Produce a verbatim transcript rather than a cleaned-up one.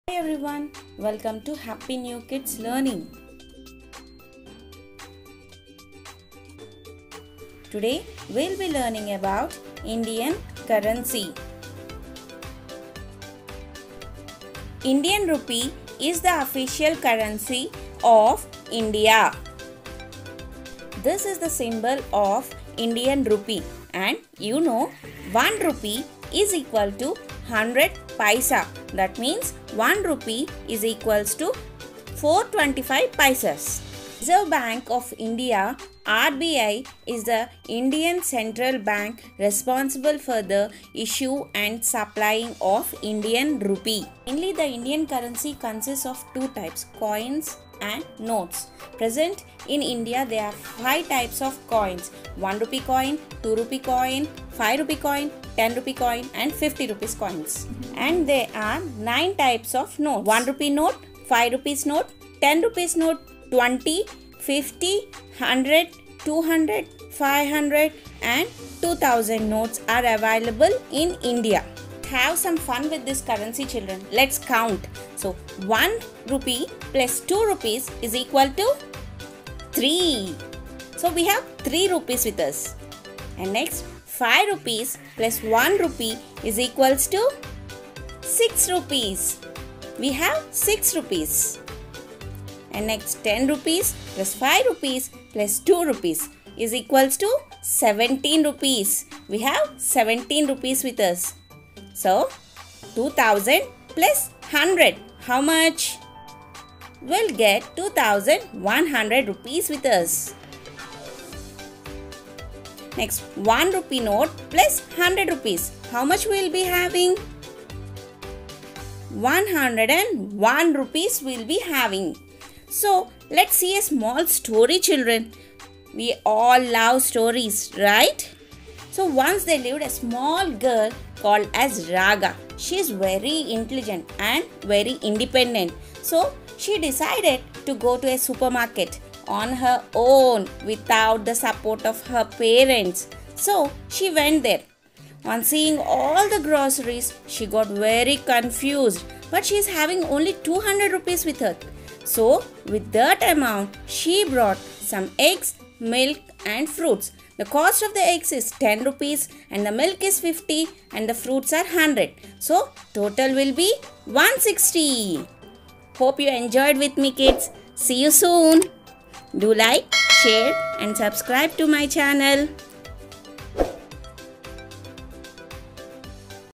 Hi everyone, welcome to Happy New Kids Learning. Today we'll be learning about Indian currency. Indian rupee is the official currency of India. This is the symbol of Indian rupee, and you know one rupee is equal to one hundred paisa. That means one rupee is equals to four hundred twenty-five paisas. Reserve Bank of India R B I is the Indian central bank responsible for the issue and supplying of Indian rupee. Mainly the Indian currency consists of two types, coins and notes. Present in India there are five types of coins: one rupee coin, two rupee coin, five rupee coin, ten rupee coin and fifty rupees coins. And there are nine types of notes: one rupee note, five rupees note, ten rupees note, twenty, fifty, one hundred, two hundred, five hundred and two thousand notes are available in India. Have some fun with this currency, children. Let's count. So one rupee plus two rupees is equal to three. So we have three rupees with us. And next, five rupees plus one rupee is equals to six rupees. We have six rupees. And next, ten rupees plus five rupees plus two rupees is equals to seventeen rupees. We have seventeen rupees with us. So, two thousand plus one hundred. How much? We'll get two thousand one hundred rupees with us. Next, one rupee note plus one hundred rupees. How much we'll be having? one hundred one rupees we'll be having. So, let's see a small story, children. We all love stories, right? So, once there lived a small girl called as Raga. She is very intelligent and very independent. So, she decided to go to a supermarket on her own without the support of her parents. So, she went there. On seeing all the groceries, she got very confused. But she is having only two hundred rupees with her. So, with that amount, she brought some eggs, milk and fruits. The cost of the eggs is ten rupees and the milk is fifty and the fruits are one hundred. So, total will be one hundred sixty. Hope you enjoyed with me, kids. See you soon. Do like, share and subscribe to my channel.